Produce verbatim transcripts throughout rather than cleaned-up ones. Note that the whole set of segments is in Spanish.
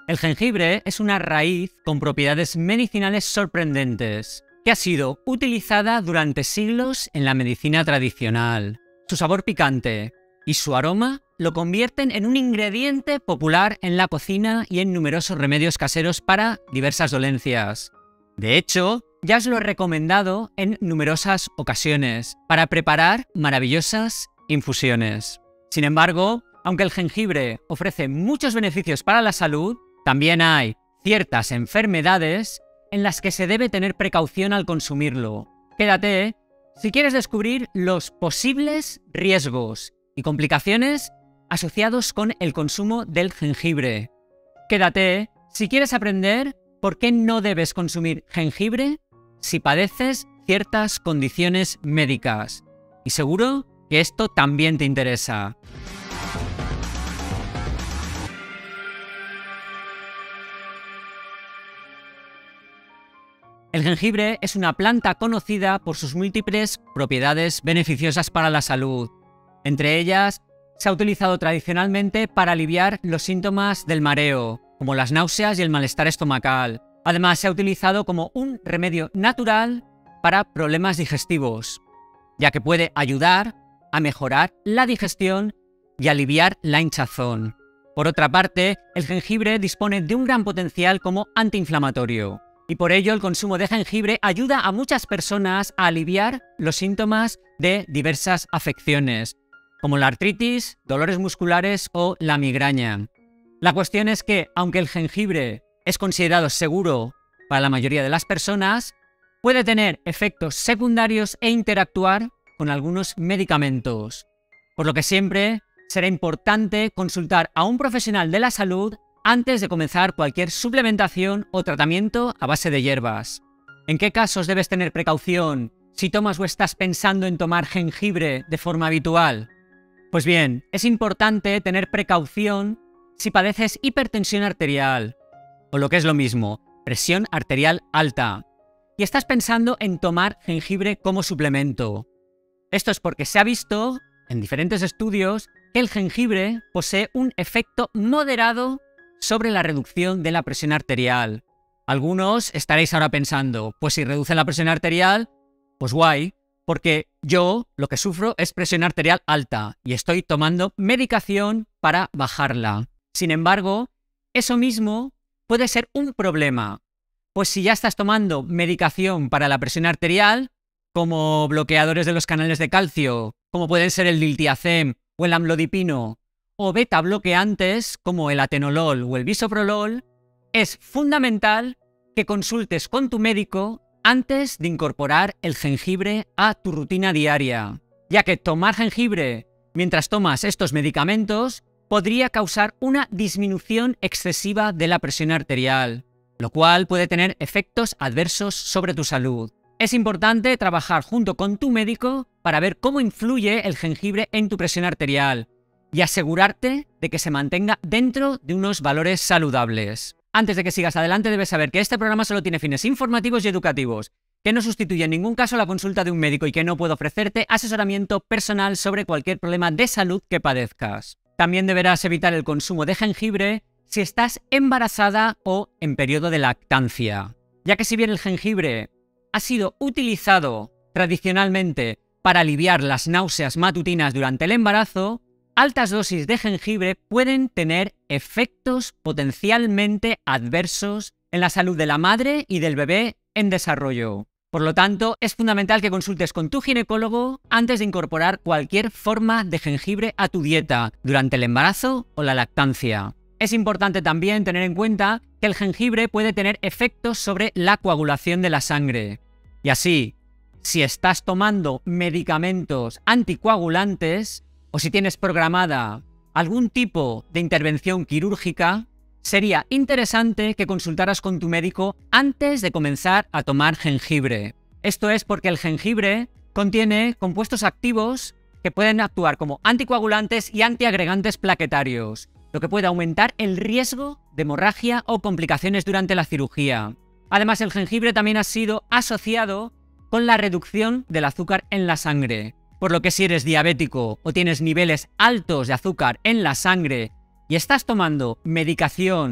El jengibre es una raíz con propiedades medicinales sorprendentes, que ha sido utilizada durante siglos en la medicina tradicional. Su sabor picante y su aroma lo convierten en un ingrediente popular en la cocina y en numerosos remedios caseros para diversas dolencias. De hecho, ya os lo he recomendado en numerosas ocasiones para preparar maravillosas infusiones. Sin embargo, aunque el jengibre ofrece muchos beneficios para la salud, también hay ciertas enfermedades en las que se debe tener precaución al consumirlo. Quédate si quieres descubrir los posibles riesgos y complicaciones asociados con el consumo del jengibre. Quédate si quieres aprender por qué no debes consumir jengibre si padeces ciertas condiciones médicas. Y seguro que esto también te interesa. El jengibre es una planta conocida por sus múltiples propiedades beneficiosas para la salud. Entre ellas, se ha utilizado tradicionalmente para aliviar los síntomas del mareo, como las náuseas y el malestar estomacal. Además, se ha utilizado como un remedio natural para problemas digestivos, ya que puede ayudar a mejorar la digestión y aliviar la hinchazón. Por otra parte, el jengibre dispone de un gran potencial como antiinflamatorio. Y por ello el consumo de jengibre ayuda a muchas personas a aliviar los síntomas de diversas afecciones, como la artritis, dolores musculares o la migraña. La cuestión es que, aunque el jengibre es considerado seguro para la mayoría de las personas, puede tener efectos secundarios e interactuar con algunos medicamentos, por lo que siempre será importante consultar a un profesional de la salud antes de comenzar cualquier suplementación o tratamiento a base de hierbas. ¿En qué casos debes tener precaución si tomas o estás pensando en tomar jengibre de forma habitual? Pues bien, es importante tener precaución si padeces hipertensión arterial, o lo que es lo mismo, presión arterial alta, y estás pensando en tomar jengibre como suplemento. Esto es porque se ha visto, en diferentes estudios, que el jengibre posee un efecto moderado sobre la reducción de la presión arterial. Algunos estaréis ahora pensando, pues si reduce la presión arterial, pues guay, porque yo lo que sufro es presión arterial alta y estoy tomando medicación para bajarla. Sin embargo, eso mismo puede ser un problema, pues si ya estás tomando medicación para la presión arterial, como bloqueadores de los canales de calcio, como pueden ser el diltiazem o el amlodipino, o beta bloqueantes como el atenolol o el bisoprolol, es fundamental que consultes con tu médico antes de incorporar el jengibre a tu rutina diaria, ya que tomar jengibre mientras tomas estos medicamentos podría causar una disminución excesiva de la presión arterial, lo cual puede tener efectos adversos sobre tu salud. Es importante trabajar junto con tu médico para ver cómo influye el jengibre en tu presión arterial y asegurarte de que se mantenga dentro de unos valores saludables. Antes de que sigas adelante, debes saber que este programa solo tiene fines informativos y educativos, que no sustituye en ningún caso la consulta de un médico y que no puede ofrecerte asesoramiento personal sobre cualquier problema de salud que padezcas. También deberás evitar el consumo de jengibre si estás embarazada o en periodo de lactancia, ya que si bien el jengibre ha sido utilizado tradicionalmente para aliviar las náuseas matutinas durante el embarazo, altas dosis de jengibre pueden tener efectos potencialmente adversos en la salud de la madre y del bebé en desarrollo. Por lo tanto, es fundamental que consultes con tu ginecólogo antes de incorporar cualquier forma de jengibre a tu dieta durante el embarazo o la lactancia. Es importante también tener en cuenta que el jengibre puede tener efectos sobre la coagulación de la sangre. Y así, si estás tomando medicamentos anticoagulantes, o si tienes programada algún tipo de intervención quirúrgica, sería interesante que consultaras con tu médico antes de comenzar a tomar jengibre. Esto es porque el jengibre contiene compuestos activos que pueden actuar como anticoagulantes y antiagregantes plaquetarios, lo que puede aumentar el riesgo de hemorragia o complicaciones durante la cirugía. Además, el jengibre también ha sido asociado con la reducción del azúcar en la sangre, por lo que si eres diabético o tienes niveles altos de azúcar en la sangre y estás tomando medicación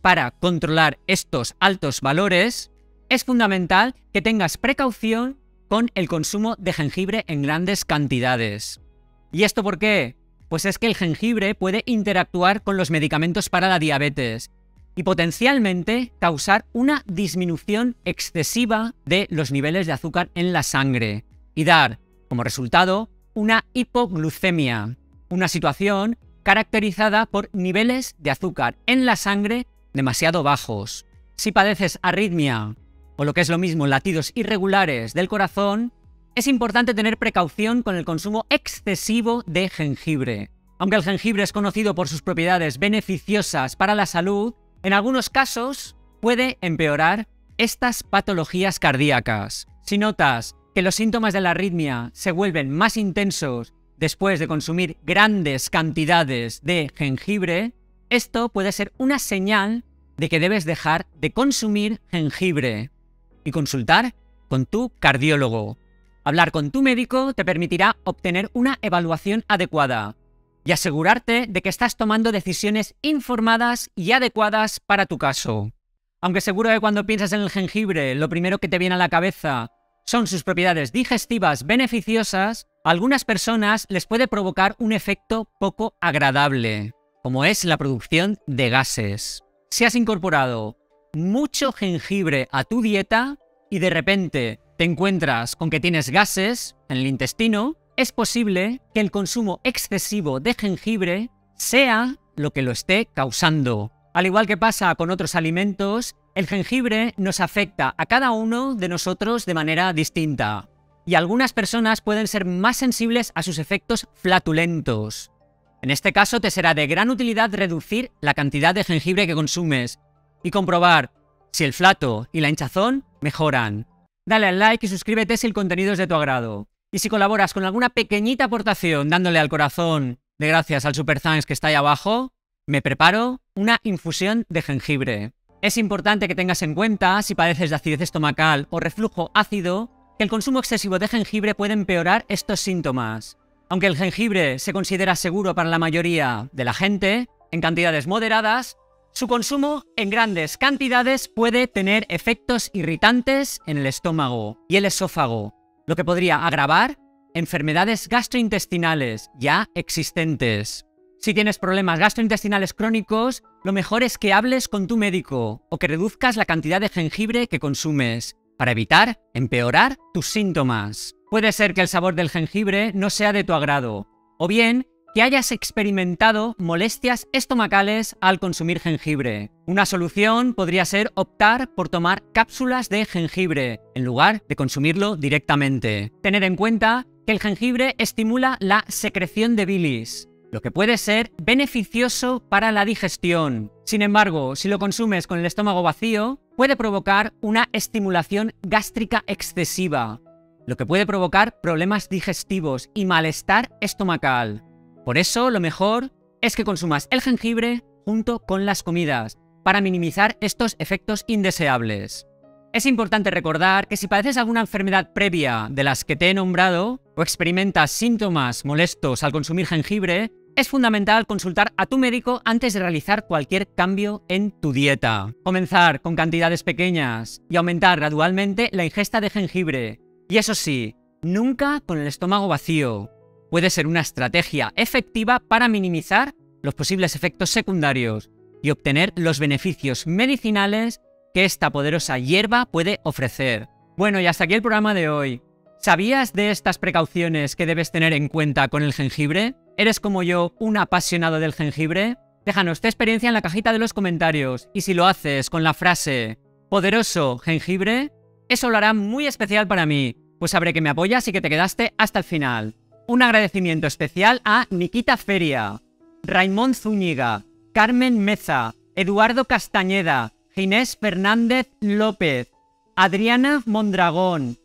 para controlar estos altos valores, es fundamental que tengas precaución con el consumo de jengibre en grandes cantidades. ¿Y esto por qué? Pues es que el jengibre puede interactuar con los medicamentos para la diabetes y potencialmente causar una disminución excesiva de los niveles de azúcar en la sangre y dar, como resultado, una hipoglucemia, una situación caracterizada por niveles de azúcar en la sangre demasiado bajos. Si padeces arritmia o lo que es lo mismo latidos irregulares del corazón, es importante tener precaución con el consumo excesivo de jengibre. Aunque el jengibre es conocido por sus propiedades beneficiosas para la salud, en algunos casos puede empeorar estas patologías cardíacas. Si notas que los síntomas de la arritmia se vuelven más intensos después de consumir grandes cantidades de jengibre, esto puede ser una señal de que debes dejar de consumir jengibre y consultar con tu cardiólogo. Hablar con tu médico te permitirá obtener una evaluación adecuada y asegurarte de que estás tomando decisiones informadas y adecuadas para tu caso. Aunque seguro que cuando piensas en el jengibre, lo primero que te viene a la cabeza son sus propiedades digestivas beneficiosas, a algunas personas les puede provocar un efecto poco agradable, como es la producción de gases. Si has incorporado mucho jengibre a tu dieta y de repente te encuentras con que tienes gases en el intestino, es posible que el consumo excesivo de jengibre sea lo que lo esté causando. Al igual que pasa con otros alimentos, el jengibre nos afecta a cada uno de nosotros de manera distinta. Y algunas personas pueden ser más sensibles a sus efectos flatulentos. En este caso te será de gran utilidad reducir la cantidad de jengibre que consumes y comprobar si el flato y la hinchazón mejoran. Dale al like y suscríbete si el contenido es de tu agrado. Y si colaboras con alguna pequeñita aportación dándole al corazón de gracias al Super Thanks que está ahí abajo, me preparo una infusión de jengibre. Es importante que tengas en cuenta, si padeces de acidez estomacal o reflujo ácido, que el consumo excesivo de jengibre puede empeorar estos síntomas. Aunque el jengibre se considera seguro para la mayoría de la gente, en cantidades moderadas, su consumo en grandes cantidades puede tener efectos irritantes en el estómago y el esófago, lo que podría agravar enfermedades gastrointestinales ya existentes. Si tienes problemas gastrointestinales crónicos, lo mejor es que hables con tu médico o que reduzcas la cantidad de jengibre que consumes para evitar empeorar tus síntomas. Puede ser que el sabor del jengibre no sea de tu agrado, o bien que hayas experimentado molestias estomacales al consumir jengibre. Una solución podría ser optar por tomar cápsulas de jengibre en lugar de consumirlo directamente. Tened en cuenta que el jengibre estimula la secreción de bilis, lo que puede ser beneficioso para la digestión. Sin embargo, si lo consumes con el estómago vacío, puede provocar una estimulación gástrica excesiva, lo que puede provocar problemas digestivos y malestar estomacal. Por eso, lo mejor es que consumas el jengibre junto con las comidas, para minimizar estos efectos indeseables. Es importante recordar que si padeces alguna enfermedad previa de las que te he nombrado, o experimentas síntomas molestos al consumir jengibre, es fundamental consultar a tu médico antes de realizar cualquier cambio en tu dieta. Comenzar con cantidades pequeñas y aumentar gradualmente la ingesta de jengibre. Y eso sí, nunca con el estómago vacío. Puede ser una estrategia efectiva para minimizar los posibles efectos secundarios y obtener los beneficios medicinales que esta poderosa hierba puede ofrecer. Bueno, y hasta aquí el programa de hoy. ¿Sabías de estas precauciones que debes tener en cuenta con el jengibre? ¿Eres como yo un apasionado del jengibre? Déjanos tu experiencia en la cajita de los comentarios y si lo haces con la frase poderoso jengibre, eso lo hará muy especial para mí, pues sabré que me apoyas y que te quedaste hasta el final. Un agradecimiento especial a Nikita Feria, Raimón Zúñiga, Carmen Meza, Eduardo Castañeda, Ginés Fernández López, Adriana Mondragón,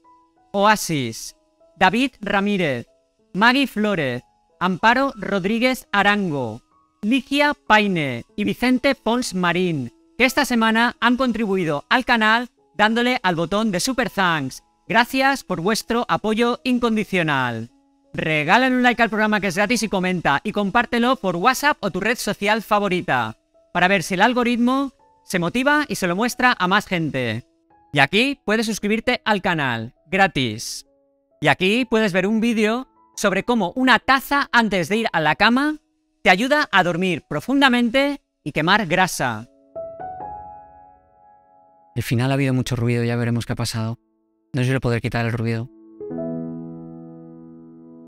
Oasis, David Ramírez, Maggie Flórez, Amparo Rodríguez Arango, Ligia Paine y Vicente Pons Marín, que esta semana han contribuido al canal dándole al botón de Super Thanks. Gracias por vuestro apoyo incondicional. Regálale un like al programa que es gratis y comenta y compártelo por WhatsApp o tu red social favorita para ver si el algoritmo se motiva y se lo muestra a más gente. Y aquí puedes suscribirte al canal, gratis. Y aquí puedes ver un vídeo sobre cómo una taza antes de ir a la cama te ayuda a dormir profundamente y quemar grasa. Al final ha habido mucho ruido, ya veremos qué ha pasado. No sé si le podré quitar el ruido.